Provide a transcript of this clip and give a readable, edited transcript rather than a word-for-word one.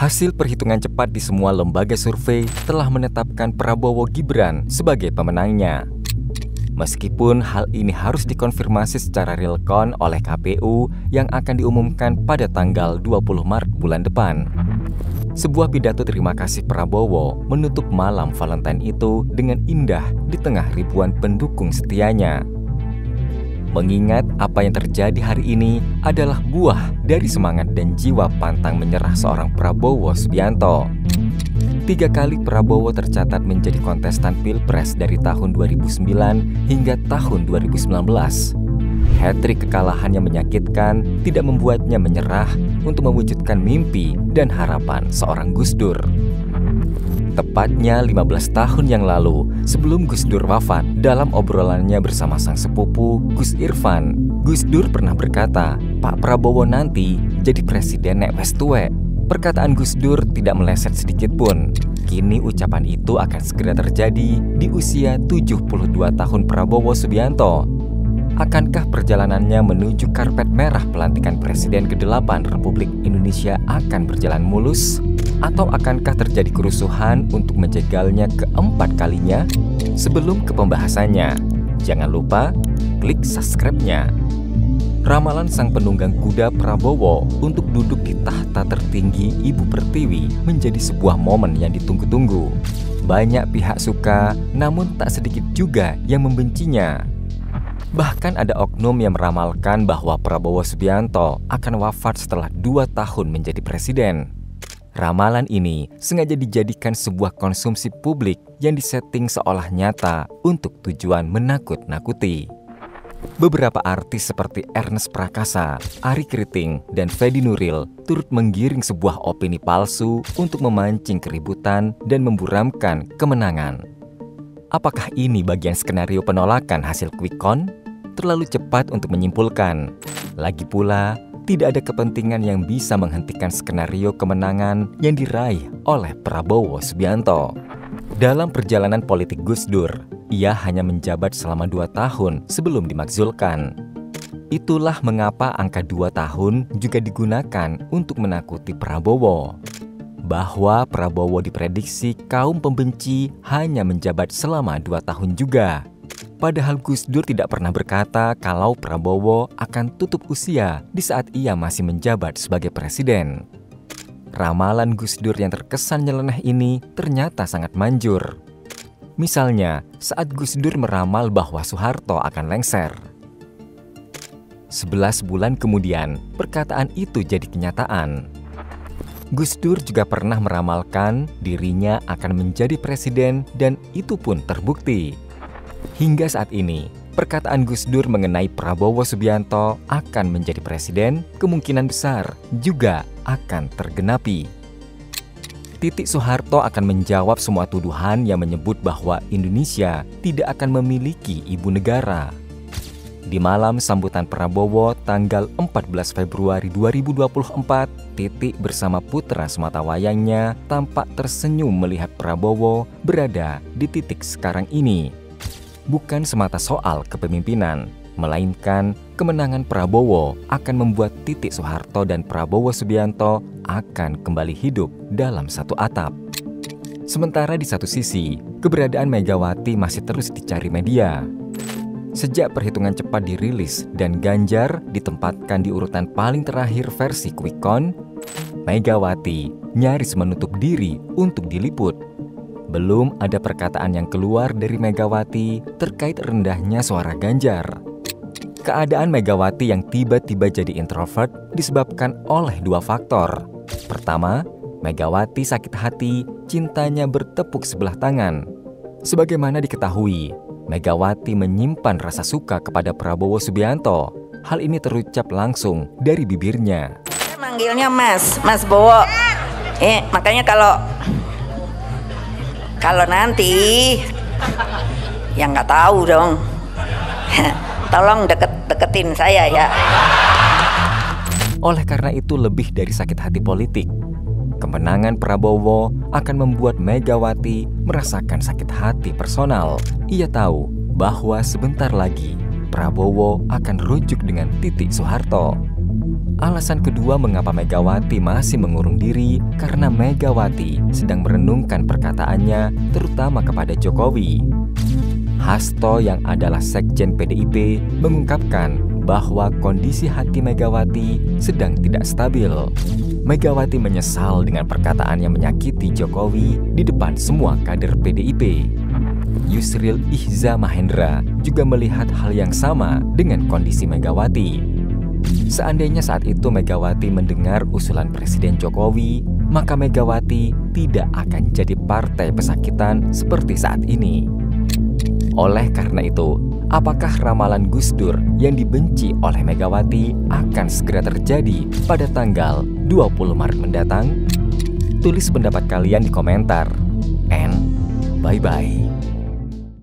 Hasil perhitungan cepat di semua lembaga survei telah menetapkan Prabowo Gibran sebagai pemenangnya. Meskipun hal ini harus dikonfirmasi secara real count oleh KPU yang akan diumumkan pada tanggal 20 Maret bulan depan. Sebuah pidato terima kasih Prabowo menutup malam Valentine itu dengan indah di tengah ribuan pendukung setianya. Mengingat apa yang terjadi hari ini adalah buah dari semangat dan jiwa pantang menyerah seorang Prabowo Subianto. 3 kali Prabowo tercatat menjadi kontestan Pilpres dari tahun 2009 hingga tahun 2019. Hat-trick kekalahan yang menyakitkan tidak membuatnya menyerah untuk mewujudkan mimpi dan harapan seorang Gus Dur. Tepatnya 15 tahun yang lalu, sebelum Gus Dur wafat, dalam obrolannya bersama sang sepupu Gus Irfan, Gus Dur pernah berkata, "Pak Prabowo nanti jadi presiden nek wes tuwek." Perkataan Gus Dur tidak meleset sedikit pun. Kini ucapan itu akan segera terjadi di usia 72 tahun Prabowo Subianto. Akankah perjalanannya menuju karpet merah pelantikan Presiden ke-8 Republik Indonesia akan berjalan mulus? Atau akankah terjadi kerusuhan untuk menjegalnya keempat kalinya? Sebelum ke pembahasannya, jangan lupa klik subscribe-nya. Ramalan sang penunggang kuda Prabowo untuk duduk di tahta tertinggi Ibu Pertiwi menjadi sebuah momen yang ditunggu-tunggu. Banyak pihak suka, namun tak sedikit juga yang membencinya. Bahkan ada oknum yang meramalkan bahwa Prabowo Subianto akan wafat setelah 2 tahun menjadi presiden. Ramalan ini sengaja dijadikan sebuah konsumsi publik yang disetting seolah nyata untuk tujuan menakut-nakuti. Beberapa artis seperti Ernest Prakasa, Arie Kriting, dan Fedi Nuril turut menggiring sebuah opini palsu untuk memancing keributan dan memburamkan kemenangan. Apakah ini bagian skenario penolakan hasil quick count? Terlalu cepat untuk menyimpulkan. Lagi pula, tidak ada kepentingan yang bisa menghentikan skenario kemenangan yang diraih oleh Prabowo Subianto. Dalam perjalanan politik Gus Dur, ia hanya menjabat selama 2 tahun sebelum dimakzulkan. Itulah mengapa angka 2 tahun juga digunakan untuk menakuti Prabowo. Bahwa Prabowo diprediksi kaum pembenci hanya menjabat selama 2 tahun juga. Padahal Gus Dur tidak pernah berkata kalau Prabowo akan tutup usia di saat ia masih menjabat sebagai presiden. Ramalan Gus Dur yang terkesan nyeleneh ini ternyata sangat manjur. Misalnya, saat Gus Dur meramal bahwa Soeharto akan lengser. 11 bulan kemudian, perkataan itu jadi kenyataan. Gus Dur juga pernah meramalkan dirinya akan menjadi presiden dan itu pun terbukti. Hingga saat ini, perkataan Gus Dur mengenai Prabowo Subianto akan menjadi presiden kemungkinan besar juga akan tergenapi. Titik Soeharto akan menjawab semua tuduhan yang menyebut bahwa Indonesia tidak akan memiliki ibu negara. Di malam sambutan Prabowo tanggal 14 Februari 2024, Titik bersama putra sematawayangnya tampak tersenyum melihat Prabowo berada di titik sekarang ini. Bukan semata soal kepemimpinan, melainkan kemenangan Prabowo akan membuat Titik Soeharto dan Prabowo Subianto akan kembali hidup dalam satu atap. Sementara di satu sisi, keberadaan Megawati masih terus dicari media. Sejak perhitungan cepat dirilis dan Ganjar ditempatkan di urutan paling terakhir versi quick count, Megawati nyaris menutup diri untuk diliput. Belum ada perkataan yang keluar dari Megawati terkait rendahnya suara Ganjar. Keadaan Megawati yang tiba-tiba jadi introvert disebabkan oleh 2 faktor. Pertama, Megawati sakit hati, cintanya bertepuk sebelah tangan. Sebagaimana diketahui, Megawati menyimpan rasa suka kepada Prabowo Subianto. Hal ini terucap langsung dari bibirnya. Saya manggilnya Mas Bowo. Makanya kalau nanti yang nggak tahu dong, tolong deketin saya ya. Oleh karena itu lebih dari sakit hati politik, kemenangan Prabowo akan membuat Megawati merasakan sakit hati personal. Ia tahu bahwa sebentar lagi Prabowo akan rujuk dengan Titik Soeharto. Alasan kedua mengapa Megawati masih mengurung diri karena Megawati sedang merenungkan perkataannya terutama kepada Jokowi. Hasto yang adalah sekjen PDIP mengungkapkan bahwa kondisi hati Megawati sedang tidak stabil. Megawati menyesal dengan perkataan yang menyakiti Jokowi di depan semua kader PDIP. Yusril Ihza Mahendra juga melihat hal yang sama dengan kondisi Megawati. Seandainya saat itu Megawati mendengar usulan Presiden Jokowi, maka Megawati tidak akan jadi partai pesakitan seperti saat ini. Oleh karena itu, apakah ramalan Gus Dur yang dibenci oleh Megawati akan segera terjadi pada tanggal 20 Maret mendatang? Tulis pendapat kalian di komentar. And bye-bye.